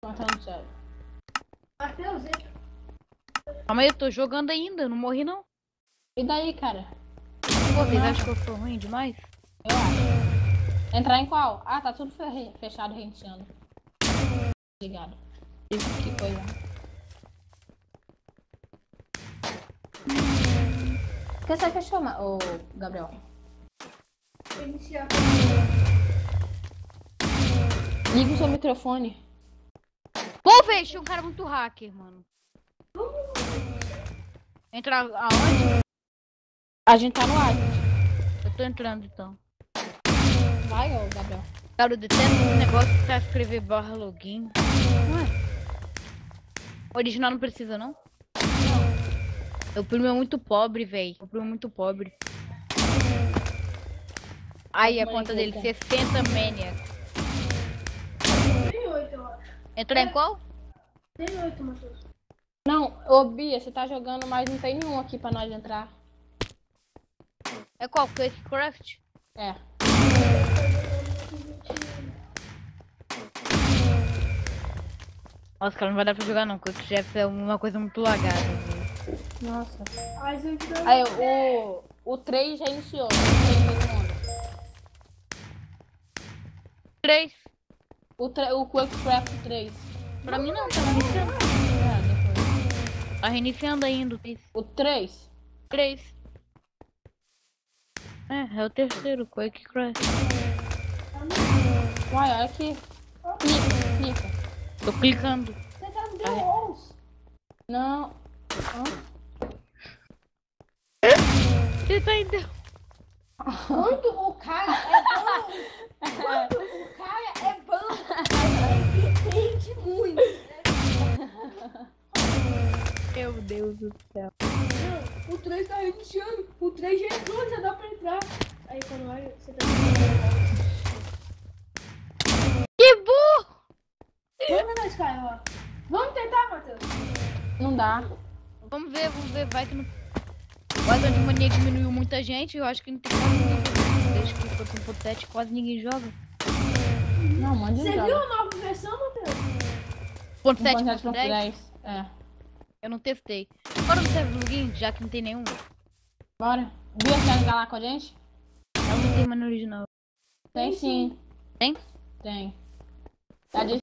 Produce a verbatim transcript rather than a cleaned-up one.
Matando sério. Matheus, Calma aí, eu tô jogando ainda, não morri não. E daí, cara? Pô, vocês acham que eu sou ruim demais? Eu acho. Entrar em qual? Ah, tá tudo fe- fechado, reiniciando. Obrigado. Que coisa. Por que você fechou, ma- ô Gabriel? iniciar. Liga o seu microfone. Pô, velho, achei um cara muito hacker, mano. Entrar aonde? A gente tá no ar. Eu tô entrando então. Vai, ô Gabriel. Cara, eu detesto esse negócio pra escrever barra login. Ué. Original não precisa, não? Meu primo é muito pobre, velho. Meu primo é muito pobre. Aí a Como é conta que dele, tá? sessenta Maniac. Tem oito, eu acho. Entrou em qual? Tem oito, Matheus. Não, ô Bia, você tá jogando, mas não tem nenhum aqui pra nós entrar. É qual? Craft? É. Nossa, cara, não vai dar pra jogar não. Quickchef é uma coisa muito lagada, velho. Nossa. Aí, gente, não- Aí, o, o três já iniciou. Todo mundo. Três. O, tre- o Quickcraft três. Pra mim não, tá reiniciando. É, depois. Tá reiniciando ainda. O três. Três. É, é o terceiro, Quakecraft. Uai, olha aqui. Clica, clica. Tô clicando. Você já me deu onze. Não. Hã? Você tá indo. Quando o cara é bom, quando o cara é bom, ele entende muito. Meu Deus do céu. Não, o três tá reiniciando. O três já entrou, já dá pra entrar. Aí quando vai, você tá... Que burro! Vamos na Sky, ó. Vamos tentar, Matheus. Não dá. Vamos ver, vamos ver. Vai que não. O Asa de Mania diminuiu muita gente. Eu acho que não tem quase ninguém jogando. Desde que foi com o Potete, quase ninguém joga. Não, um monte de Você jogo. viu a nova versão, Matheus? Ponto um sete ponto sete ponto ponto dez? dez. É. Eu não testei. Bora no server login, já que não tem nenhum. Bora. Bia, quer jogar lá com a gente? Ela não tem mais no original. Tem sim. Tem? Tem. A gente